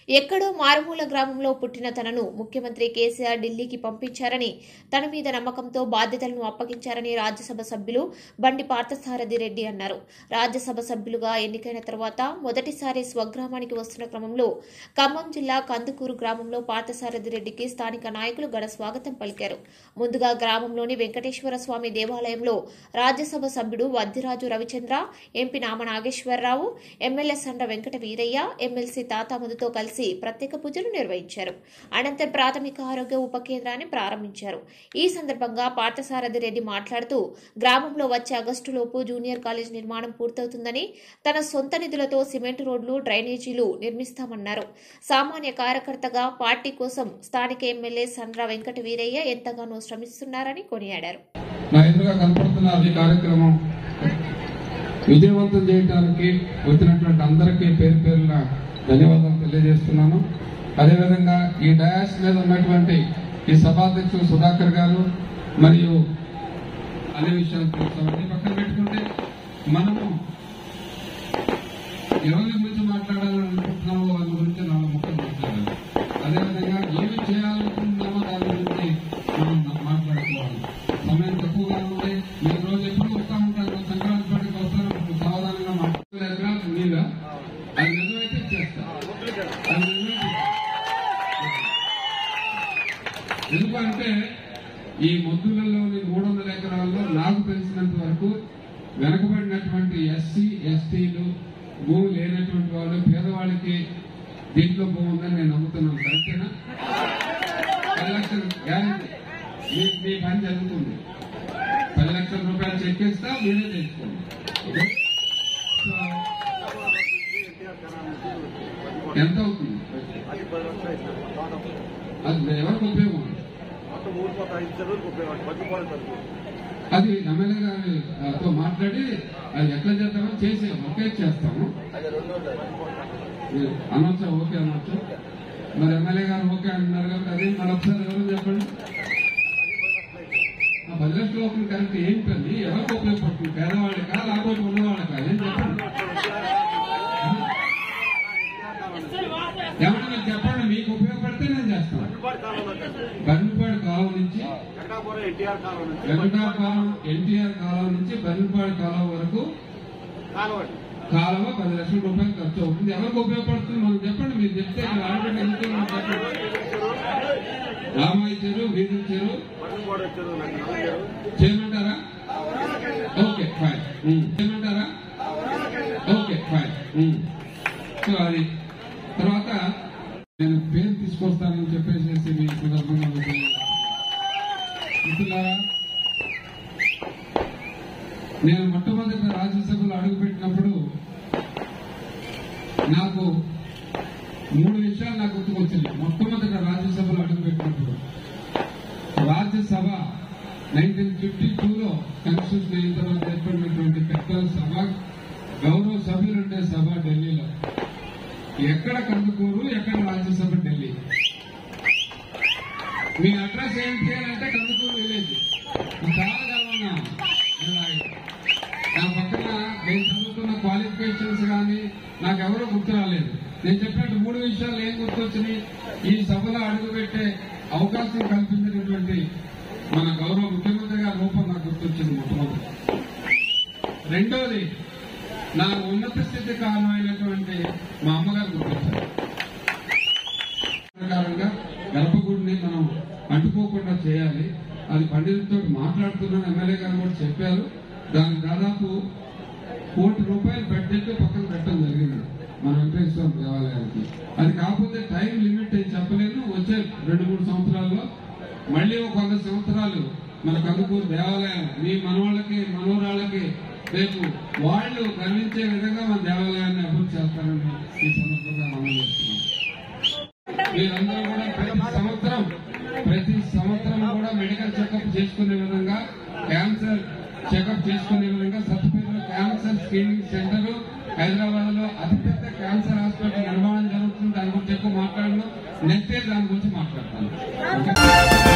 ఎక్కడో మారుమూల గ్రామంలో పుట్టిన తనను ముఖ్యమంత్రి కేసీఆర్ ఢిల్లీకి పంపించారని, తన మీద నమ్మకంతో బాధ్యతలను అప్పగించారని రాజ్యసభ సభ్యులు బండి పార్థసారథి రెడ్డి అన్నారు. రాజ్యసభ సభ్యులుగా ఎన్నికైన తర్వాత మొదటిసారి స్వగ్రామానికి వస్తున్న క్రమంలో ఖమ్మం జిల్లా కందుకూరు గ్రామంలో పార్థసారథి రెడ్డికి స్థానిక నాయకులు ఘన స్వాగతం పలికారు. ముందుగా గ్రామంలోని వెంకటేశ్వర స్వామి దేవాలయంలో రాజ్యసభ సభ్యుడు Vaddiraju Ravichandra, MP Nama Nageswara Rao, MLA Sandra Venkata Veeraiah, MLC తాతామధుతో కలిసి ప్రత్యేక పూజలు నిర్వహించారు. అనంతరం ప్రాథమిక ఆరోగ్య ఉప కేంద్రాన్ని ప్రారంభించారు. ఈ సందర్భంగా పార్థసారథి రెడ్డి మాట్లాడుతూ గ్రామంలో వచ్చే ఆగస్టులోపు జూనియర్ కాలేజ్ నిర్మాణం పూర్తవుతుందని, తన సొంత నిధులతో సిమెంట్ రోడ్లు, డ్రైనేజీలు నిర్మిస్తామన్నారు. సామాన్య కార్యకర్తగా పార్టీ కోసం స్థానిక ఎమ్మెల్యే సండ్ర వెంకట వీరయ్య ఎంతగానో శ్రమిస్తున్నారని కొనియాడారు. విజయవంతం చేయడానికి వచ్చినటువంటి అందరికీ పేరు పేరున ధన్యవాదాలు తెలియజేస్తున్నాను. అదేవిధంగా ఈ డయాస్ మీద ఉన్నటువంటి ఈ సభాధ్యక్షులు సుధాకర్ గారు మరియు అనే విషయాలు పక్కన పెట్టుకుంటే మనము ఎవరి గురించి మాట్లాడాలని అనుకుంటున్నామో వాళ్ళ గురించి 4 ముక్కలు మాట్లాడాలి. అదేవిధంగా ఏమి చేయాలనుకుంటున్నామో దాని గురించి మనం మాట్లాడుకోవాలి. సమయం తక్కువగా ఉంది. మీరు రోజు ఎప్పుడు వస్తూ ఉంటారు, సంక్రాంతి పండుగ వస్తారు, సావధానంగా మాట్లాడారు. మీద అది నిజమైతే చేస్తారు. ఎందుకంటే ఈ మొద్దులలోని 300 ఎకరాల్లో నాకు తెలిసినంత వరకు వెనకబడినటువంటి ఎస్సీ ఎస్టీలు, భూమి లేనటువంటి వాళ్ళు, పేదవాళ్ళకి దీంట్లో భూమి ఉందని నేను నమ్ముతున్నాను. కరెక్టేనా? 10 లక్షలు గ్యారెంటీ మీ పని జరుగుతుంది. 10 లక్షల రూపాయలు చెక్ ఇస్తా, మీరే తెచ్చుకోండి. ఎంత అవుతుంది? అది ఎవరికి ఉపయోగం? అది ఎమ్మెల్యే గారితో మాట్లాడి అది ఎట్లా చేస్తామో చేసి ఒకే చేస్తాము అనొచ్చా? ఓకే అనొచ్చు. మరి ఎమ్మెల్యే గారు ఓకే అంటున్నారు కాబట్టి అదే మరొకసారి ఎవరు చెప్పండి. 10 లక్షల లోపల కరెక్ట్ ఏం పని ఎవరికి ఉపయోగపడుతుంది? పేదవాళ్ళకా లేకపోతే ఉన్నవాళ్ళకా? ఏం చెప్పండి. ఏమంటే మీరు చెప్పండి, మీకు ఉపయోగపడితే నేను చేస్తాను. బర్నిపాడు కాలువ నుంచి వెంకటాపురం ఎన్టీఆర్ కాలువ నుంచి బర్నిపాడు కాలువ వరకు కాలువ 10 లక్షల రూపాయలు ఖర్చు అవుతుంది. ఎవరికి ఉపయోగపడుతుంది మనం చెప్పండి. మీరు చెప్తే ఆల్రెడీ ఎందుకు రామాయి చెరువు, వీధి చెరువు చేయమంటారా? Okay fine. చేయమంటారా? Okay fine. సో అది తర్వాత నేను పేరు తీసుకొస్తానని చెప్పేసి మీ సందర్భంగా మిత్రులారా, నేను మొట్టమొదటి రాజ్యసభలో అడుగుపెట్టినప్పుడు నాకు 3 విషయాలు నాకు గుర్తుకొచ్చింది. మొట్టమొదటి రాజ్యసభలో అడుగుపెట్టినప్పుడు రాజ్యసభ 1952లో కాన్స్టిట్యూషన్ అయిన తర్వాత ఏర్పడినటువంటి పెద్దల సభ, గౌరవ సభ్యులు ఉండే సభ ఢిల్లీలో. ఎక్కడ కందుకూరు, ఎక్కడ రాజ్యసభ ఢిల్లీ. మీ అడ్రస్ ఏంటి అంటే కందుకూరు విలేజ్. చాలా కావాలన్నా నా పక్కన నేను చదువుతున్న క్వాలిఫికేషన్స్ కానీ నాకెవరో గుర్తు రాలేదు. నేను చెప్పినట్టు 3 విషయాలు ఏం గుర్తొచ్చినాయి? ఈ సభలో అడుగుపెట్టే అవకాశం కల్పించినటువంటి మన గౌరవ ముఖ్యమంత్రి గారి రూపం నాకు గుర్తొచ్చింది మొట్టమొదటి. రెండోది, నా ఉన్నత స్థితి కారణమైనటువంటి మా అమ్మగారు గుర్తొచ్చారు. ప్రకారంగా గర్భగుడిని మనం అంటుకోకుండా చేయాలి. అది పండితులతో మాట్లాడుతున్నాను, ఎమ్మెల్యే గారు కూడా చెప్పారు. దానికి దాదాపు ₹1 కోటి బడ్జెట్ పక్కన పెట్టడం జరిగింది మన వెంకటేశ్వర దేవాలయానికి. అది కాకపోతే టైం లిమిట్ అని చెప్పలేను. వచ్చే 2-3 సంవత్సరాల్లో మళ్ళీ ఒక 100 సంవత్సరాలు మన కందుకూరు దేవాలయం మీ మనవాళ్ళకి మనోరాళ్ళకి రేపు వాళ్ళు గర్వించే విధంగా మన దేవాలయాన్ని అభివృద్ధి చేస్తారని ఈ సందర్భంగా మనం చేస్తున్నాం. మీరందరూ కూడా ప్రతి సంవత్సరం కూడా మెడికల్ చెకప్ చేసుకునే విధంగా, క్యాన్సర్ చెకప్ చేసుకునే విధంగా సత్తుపేటలో క్యాన్సర్ స్క్రీనింగ్ సెంటర్, హైదరాబాద్ లో అతిపెద్ద క్యాన్సర్ హాస్పిటల్ నిర్మాణం జరుగుతుంది. దాని గురించి ఎక్కువ మాట్లాడను, నెక్స్ట్ దాని గురించి మాట్లాడతాను.